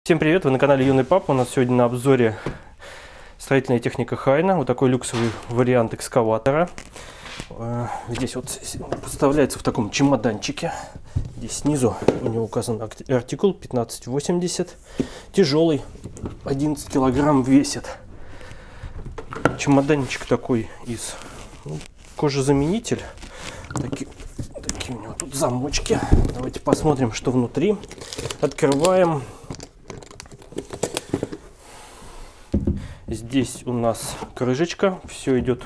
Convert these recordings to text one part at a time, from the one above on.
Всем привет, вы на канале Юный Папа. У нас сегодня на обзоре строительная техника Хайна. Вот такой люксовый вариант экскаватора. Здесь вот поставляется в таком чемоданчике. Здесь снизу у него указан артикул 1580. Тяжелый, 11 килограмм весит. Чемоданчик такой из кожезаменитель. Такие у него тут замочки. Давайте посмотрим, что внутри. Открываем. Здесь у нас крышечка. Все идет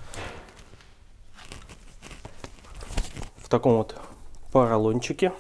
в таком вот поролончике.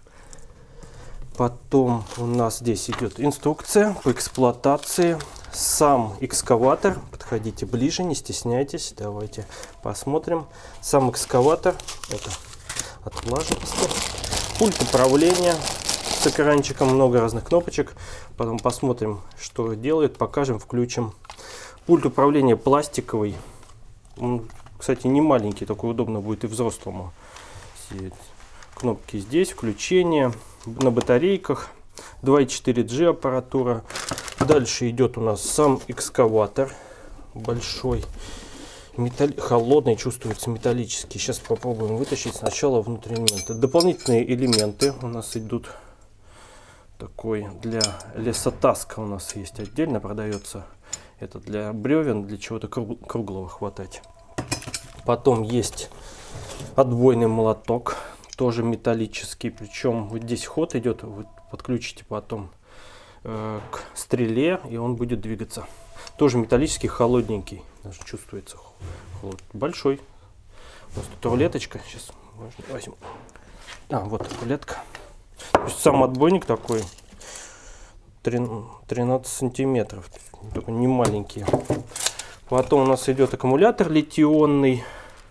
Потом у нас здесь идет инструкция по эксплуатации. Сам экскаватор. Подходите ближе, не стесняйтесь. Давайте посмотрим. Сам экскаватор. Это отлаживается. Пульт управления с экранчиком, много разных кнопочек. Потом посмотрим, что делает, покажем, включим. Пульт управления пластиковый. Он, кстати, не маленький, такой удобно будет и взрослому. Кнопки здесь, включение на батарейках. 2.4G аппаратура. Дальше идет у нас сам экскаватор. Большой. Холодный, чувствуется металлический. Сейчас попробуем вытащить сначала внутренние элементы. Дополнительные элементы у нас идут. Такой для лесотаска у нас есть отдельно, продается. Это для бревен, для чего-то круглого хватать. Потом есть отбойный молоток, тоже металлический. Причем вот здесь ход идет, вы подключите потом к стреле, и он будет двигаться. Тоже металлический, холодненький. Даже чувствуется холод. Большой. У нас тут рулеточка. Сейчас возьму. Вот рулетка. То есть сам отбойник такой 13 сантиметров. Такой не маленький. Потом у нас идет аккумулятор литионный.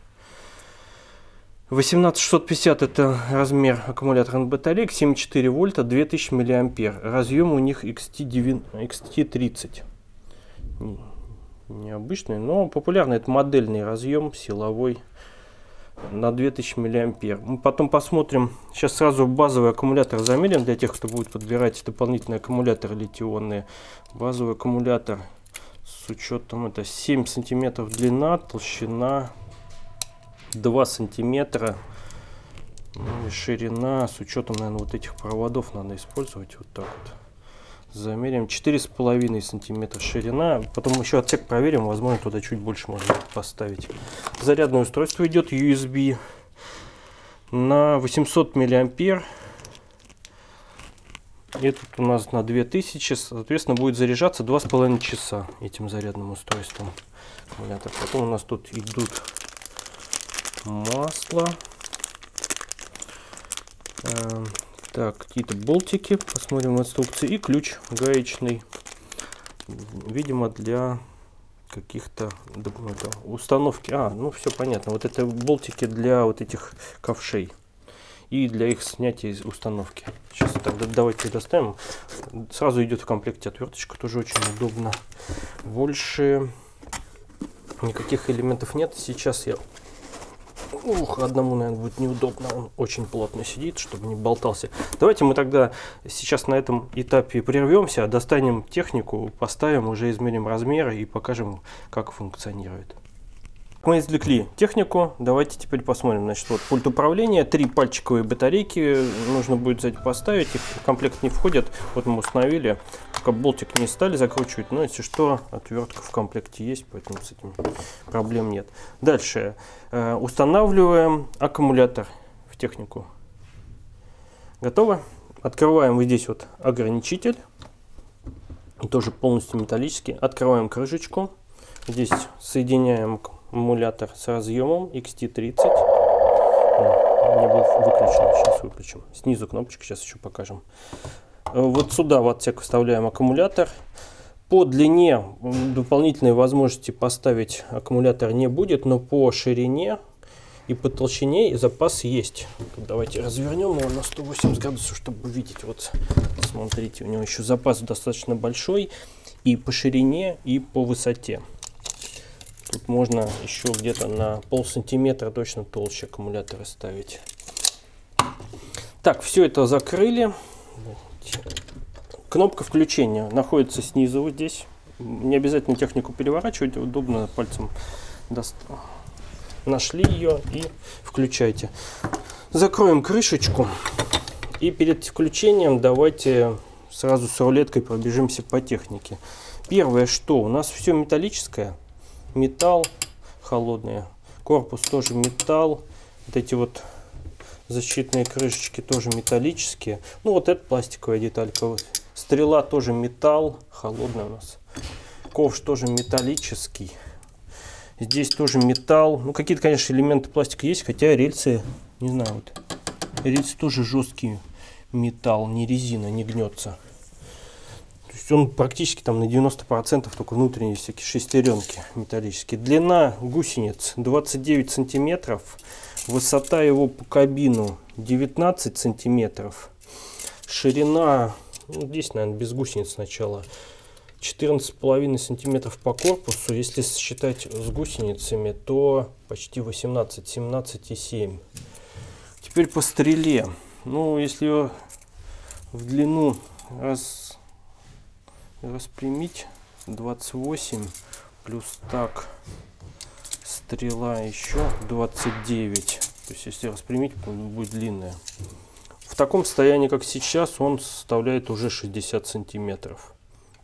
18650 это размер аккумуляторных батареек. 7,4 вольта, 2000 миллиампер. Разъем у них XT30. Необычный, но популярный. Это модельный разъем силовой на 2000 миллиампер. Мы потом посмотрим. Сейчас сразу базовый аккумулятор замерим для тех, кто будет подбирать дополнительные аккумуляторы литионные. Базовый аккумулятор с учетом это 7 сантиметров длина, толщина 2 сантиметра, и ширина с учетом, наверное, вот этих проводов надо использовать вот так вот. Замерим 4,5 сантиметра ширина. Потом еще отсек проверим. Возможно, туда чуть больше можно поставить. Зарядное устройство идет USB на 800 миллиампер. Этот у нас на 2000. Соответственно, будет заряжаться 2,5 часа этим зарядным устройством. Потом у нас тут идут масло. Так, какие-то болтики, посмотрим в инструкции, и ключ гаечный, видимо, для каких-то установки. Ну все понятно, вот это болтики для вот этих ковшей и для их снятия из установки. Сейчас тогда давайте доставим. Сразу идет в комплекте отверточка, тоже очень удобно. Больше никаких элементов нет. Сейчас я... одному, наверное, будет неудобно. Он очень плотно сидит, чтобы не болтался. Давайте мы тогда сейчас на этом этапе прервемся, достанем технику, поставим, уже измерим размеры и покажем, как функционирует. Мы извлекли технику. Давайте теперь посмотрим. Значит, вот пульт управления, 3 пальчиковые батарейки. Нужно будет сзади поставить. Их в комплект не входят. Вот мы установили. Пока болтик не стали закручивать. Но если что, отвертка в комплекте есть, поэтому с этим проблем нет. Дальше устанавливаем аккумулятор в технику. Готово? Открываем вот здесь вот ограничитель. Тоже полностью металлический. Открываем крышечку. Здесь соединяем аккумулятор с разъемом XT30. Не был выключен, сейчас выключим. Снизу кнопочка, сейчас еще покажем. Вот сюда в отсек вставляем аккумулятор. По длине дополнительной возможности поставить аккумулятор не будет, но по ширине и по толщине запас есть. Давайте развернем его на 180 градусов, чтобы увидеть. Вот смотрите, у него еще запас достаточно большой и по ширине, и по высоте. Тут можно еще где-то на полсантиметра точно толще аккумулятора ставить. Так, все это закрыли. Кнопка включения находится снизу вот здесь. Не обязательно технику переворачивать, удобно пальцем нашли ее и включайте. Закроем крышечку. И перед включением давайте сразу с рулеткой пробежимся по технике. Первое, что у нас все металлическое. Металл холодный. Корпус тоже металл. Вот эти вот защитные крышечки тоже металлические. Ну вот это пластиковая деталька. Стрела тоже металл. Холодная у нас. Ковш тоже металлический. Здесь тоже металл. Ну какие-то, конечно, элементы пластика есть. Хотя рельсы, не знаю, вот. Рельсы тоже жесткие. Металл, не резина, не гнется. То есть он практически там на 90% только внутренние всякие шестеренки металлические. Длина гусениц 29 сантиметров. Высота его по кабину 19 сантиметров. Ширина, ну, здесь, наверное, без гусениц сначала, 14,5 сантиметров по корпусу. Если считать с гусеницами, то почти 18, 17,7. Теперь по стреле. Ну, если ее в длину распрямить, 28 плюс так, стрела еще 29. То есть, если распрямить, будет длинная. В таком состоянии, как сейчас, он составляет уже 60 сантиметров.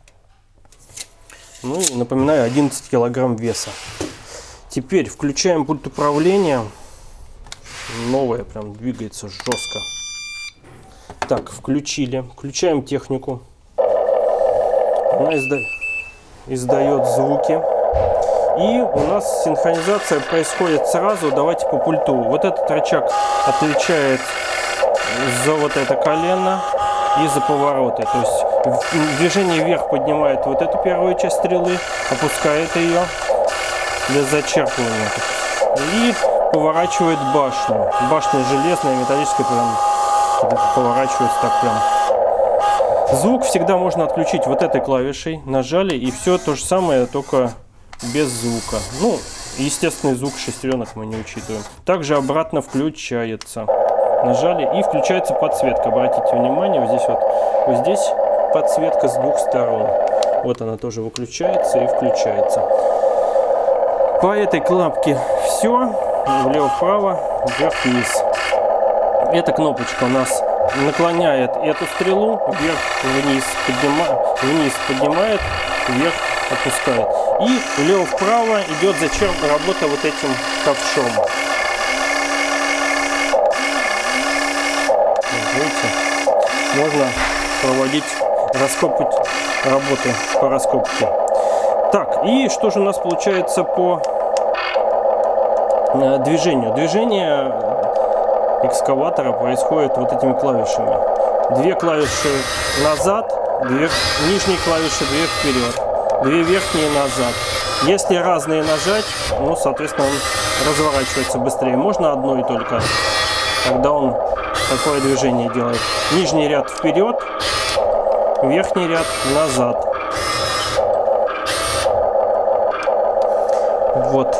Ну и напоминаю, 11 килограмм веса. Теперь включаем пульт управления. Новое, прям двигается жестко. Так, включили. Включаем технику. Она издает звуки. И у нас синхронизация происходит сразу. Давайте по пульту. Вот этот рычаг отвечает за вот это колено и за повороты. То есть движение вверх поднимает вот эту первую часть стрелы, опускает ее для зачерпывания. И поворачивает башню. Башня железная, металлическая, прям поворачивается так прям. Звук всегда можно отключить вот этой клавишей. Нажали, и все то же самое, только без звука. Ну, естественный звук шестеренок мы не учитываем. Также обратно включается. Нажали, и включается подсветка. Обратите внимание, вот здесь подсветка с двух сторон. Вот она тоже выключается и включается. По этой кнопке все. Влево-вправо, вверх-вниз. Эта кнопочка у нас наклоняет эту стрелу вверх-вниз, вниз поднимает, вверх опускает. И влево-вправо идет работа вот этим ковшом. Видите? Можно проводить работы по раскопке. Так, и что же у нас получается по движению? Движение экскаватора происходит вот этими клавишами. Две клавиши назад, нижние клавиши, две вперед, две верхние назад. Если разные нажать, ну, соответственно, он разворачивается быстрее. Можно одной только, когда он такое движение делает. Нижний ряд вперед, верхний ряд назад. Вот.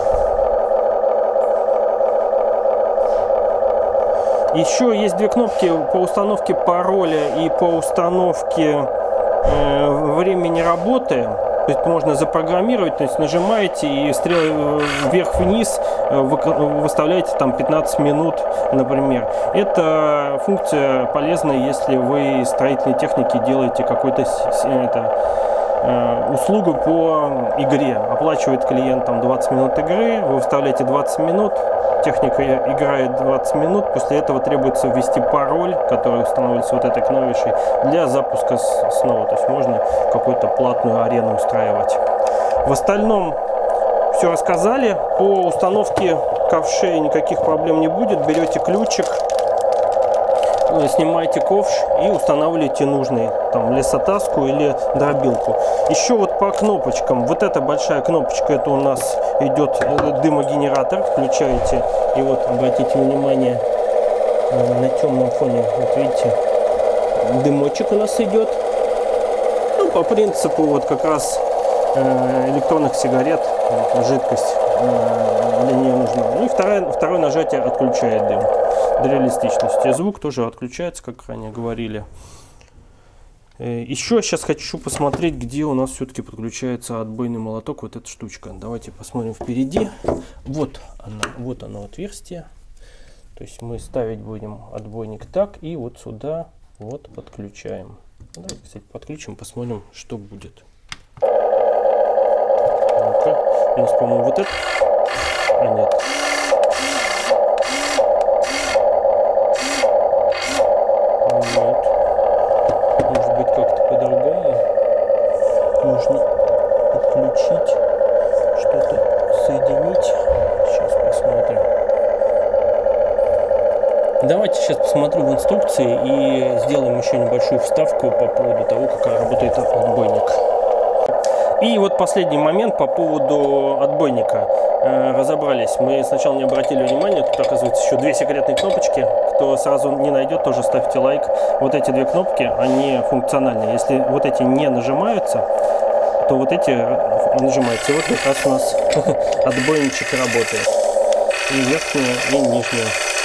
Еще есть две кнопки по установке пароля и по установке времени работы. То есть можно запрограммировать, то есть нажимаете и стрелы вверх-вниз выставляете там 15 минут, например. Эта функция полезна, если вы из строительной техники делаете какую-то услугу по игре. Оплачивает клиент там 20 минут игры, вы выставляете 20 минут, техника играет 20 минут, после этого требуется ввести пароль, который устанавливается вот этой клавишей, для запуска снова. То есть можно какую-то платную арену устраивать. В остальном все рассказали. По установке ковшей никаких проблем не будет. Берете ключик, снимаете ковш и устанавливаете нужный, там, лесотаску или дробилку. Еще вот по кнопочкам. Вот эта большая кнопочка, это у нас идет дымогенератор. Включаете, и вот обратите внимание, на темном фоне, вот видите, дымочек у нас идет. Ну, по принципу вот как раз электронных сигарет, жидкость для нее нужна. Ну и второе нажатие отключает дым для реалистичности. Звук тоже отключается, как ранее говорили. Еще сейчас хочу посмотреть, где у нас все-таки подключается отбойный молоток, вот эта штучка. Давайте посмотрим впереди. Вот оно отверстие. То есть мы ставить будем отбойник так, и вот сюда вот подключаем. Давайте, кстати, подключим, посмотрим, что будет. Ну-ка. У нас, по-моему, вот это. А нет. Вот. Может быть, как-то по-другому. Нужно подключить, что-то соединить. Сейчас посмотрим. Давайте сейчас посмотрю в инструкции и сделаем еще небольшую вставку по поводу того, как работает отбойник. И вот последний момент по поводу отбойника. Разобрались. Мы сначала не обратили внимания, тут оказывается еще две секретные кнопочки. Кто сразу не найдет, тоже ставьте лайк. Вот эти две кнопки, они функциональны. Если вот эти не нажимаются, то вот эти нажимаются. И вот как раз у нас отбойничек работает. И верхняя, и нижняя.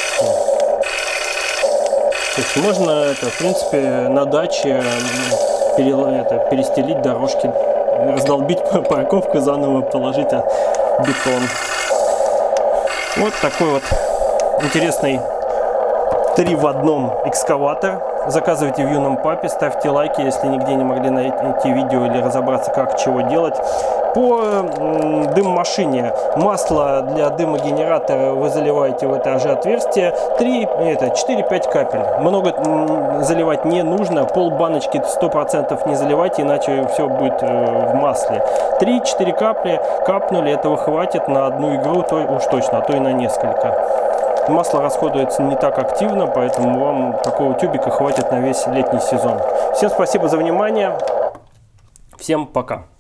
То есть можно это, в принципе, на даче перестелить дорожки, раздолбить парковку, заново положить бетон. Вот такой вот интересный 3 в 1 экскаватор. Заказывайте в Юном Папе, ставьте лайки, если нигде не могли найти видео или разобраться, как чего делать. По дым-машине масло для дымогенератора вы заливаете в это же отверстие 4-5 капель. Много заливать не нужно, пол баночки 100% не заливайте, иначе все будет в масле. 3-4 капли капнули, этого хватит на одну игру, то уж точно, а то и на несколько. Масло расходуется не так активно, поэтому вам такого тюбика хватит на весь летний сезон. Всем спасибо за внимание. Всем пока.